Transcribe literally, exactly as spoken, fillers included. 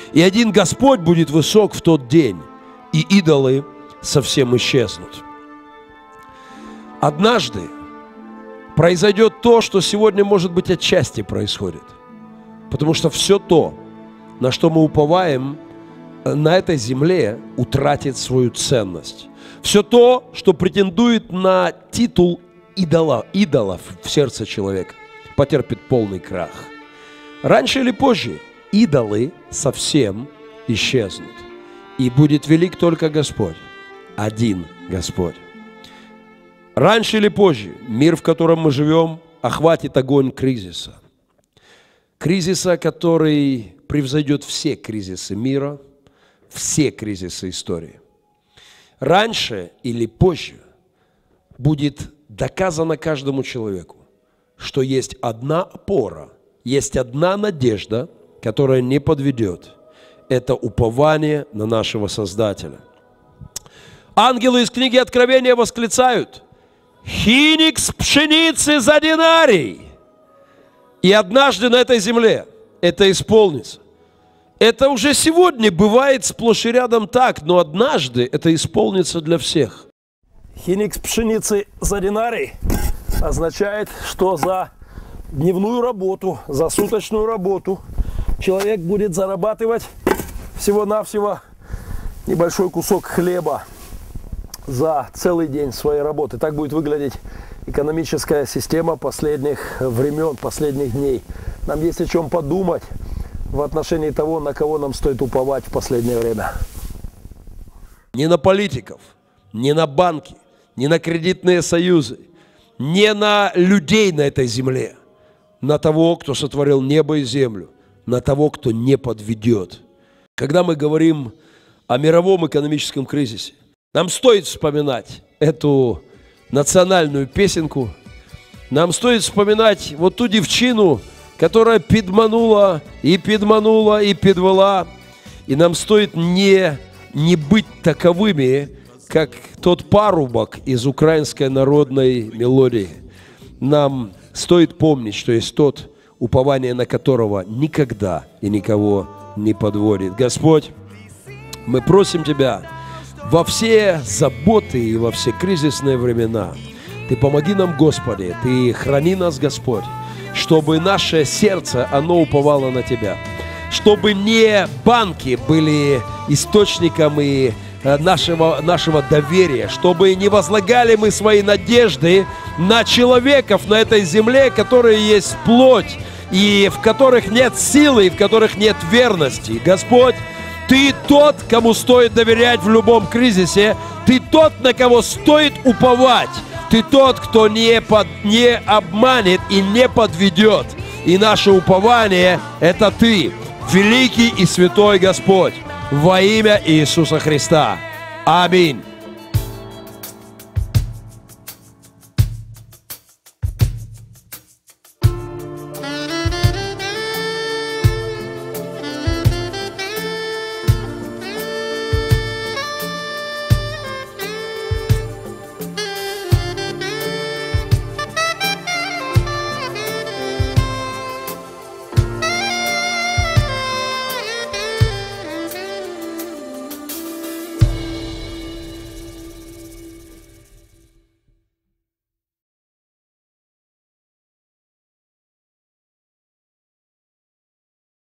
И один Господь будет высок в тот день, и идолы совсем исчезнут. Однажды произойдет то, что сегодня, может быть, отчасти происходит. Потому что все то, на что мы уповаем на этой земле, утратит свою ценность. Все то, что претендует на титул идола, идолов в сердце человека, потерпит полный крах. Раньше или позже идолы совсем исчезнут. И будет велик только Господь, один Господь. Раньше или позже мир, в котором мы живем, охватит огонь кризиса. Кризиса, который превзойдет все кризисы мира, все кризисы истории. Раньше или позже будет доказано каждому человеку, что есть одна опора, есть одна надежда, которая не подведет. Это упование на нашего Создателя. Ангелы из книги Откровения восклицают: «Хиникс пшеницы за динарий!» И однажды на этой земле это исполнится. Это уже сегодня бывает сплошь и рядом так, но однажды это исполнится для всех. Хиникс пшеницы за динарий означает, что за дневную работу, за суточную работу человек будет зарабатывать всего-навсего небольшой кусок хлеба за целый день своей работы. Так будет выглядеть экономическая система последних времен, последних дней. Нам есть о чем подумать в отношении того, на кого нам стоит уповать в последнее время. Не на политиков, не на банки, не на кредитные союзы, не на людей на этой земле, на того, кто сотворил небо и землю, на того, кто не подведет. Когда мы говорим о мировом экономическом кризисе, нам стоит вспоминать эту национальную песенку, нам стоит вспоминать вот ту девчину, которая підманула и підманула и підвела. И нам стоит не, не быть таковыми, как тот парубок из украинской народной мелодии. Нам стоит помнить, что есть тот, упование на которого никогда и никого не подводит. Господь, мы просим Тебя во все заботы и во все кризисные времена. Ты помоги нам, Господи, Ты храни нас, Господь, чтобы наше сердце, оно уповало на Тебя. Чтобы не банки были источником и нашего, нашего доверия. Чтобы не возлагали мы свои надежды на человеков на этой земле, которые есть плоть, и в которых нет силы, и в которых нет верности. Господь, Ты тот, кому стоит доверять в любом кризисе. Ты тот, на кого стоит уповать. Ты тот, кто не, под, не обманет и не подведет. И наше упование – это Ты, великий и святой Господь, во имя Иисуса Христа. Аминь.